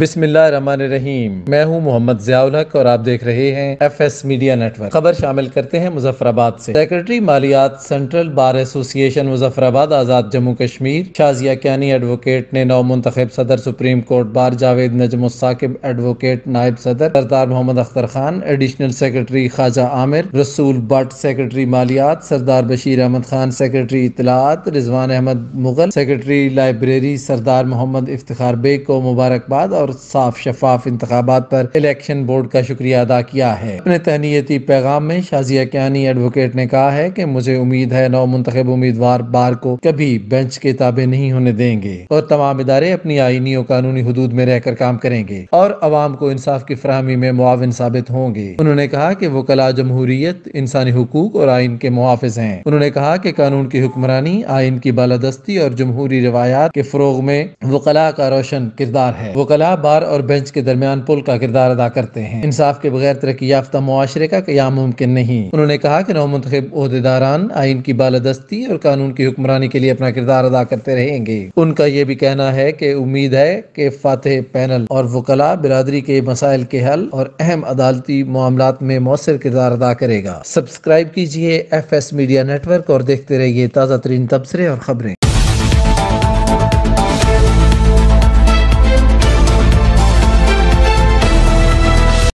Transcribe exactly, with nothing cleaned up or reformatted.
بسم اللہ الرحمن الرحیم۔ میں ہوں محمد ضیاء الحق اور آپ دیکھ رہے ہیں F S media network. خبر شامل کرتے ہیں مظفر آباد سے۔ سیکرٹری مالیات سینٹرل بار ایسوسی ایشن مظفر آباد آزاد جموں کشمیر شازیہ کیانی ایڈوکیٹ نے نو منتخب صدر supreme court bar Javed Najam ul-Saqib advocate نائب صدر Sardar Muhammad Akhtar Khan, additional secretary Khawaja Amir Rasool Butt secretary مالیات، سردار بشیر احمد خان سیکرٹری اطلاعات، Rizwan Ahmed Mughal secretary library, Sardar Muhammad Iftikhar bag کو مبارکباد اور صاف شفاف انتخابات پر الیکشن بورڈ کا شکریہ ادا کیا ہے۔ اپنے تہنیتی پیغام میں شازیہ کیانی ایڈوکیٹ نے کہا ہے کہ مجھے امید ہے نو منتخب امیدوار بار کو کبھی بینچ کے تابع نہیں ہونے دیں گے اور تمام ادارے اپنی آئینی اور قانونی حدود میں رہ کر کام کریں گے اور عوام کو انصاف کی فراہمی میں معاون ثابت ہوں گے۔ انہوں نے کہا کہ وکلاء جمہوریت انسانی حقوق اور آئین کے محافظ ہیں۔ انہوں نے کہا کہ قانون کی حکمرانی، آئین کی بالادستی اور جمہوری روایات کے فروغ میں وکلاء کا روشن کردار ہے۔ وکلاء بار اور بینچ کے درمیان پل کا کردار ادا کرتے ہیں۔ انصاف کے بغیر ترقی یافتہ معاشرے کا قیام ممکن نہیں۔ انہوں نے کہا کہ نو منتخب عہدیداران آئین کی بالادستی اور قانون کی حکمرانی کے لیے اپنا کردار ادا کرتے رہیں گے۔ ان کا یہ بھی کہنا ہے کہ امید ہے کہ فاتح پینل اور وکلاء برادری کے مسائل کے حل اور اہم عدالتی معاملات میں مؤثر کردار ادا کرے گا۔ سبسکرائب کیجیے F S media network اور دیکھتے رہیے تازہ ترین تبصرے اور خبریں۔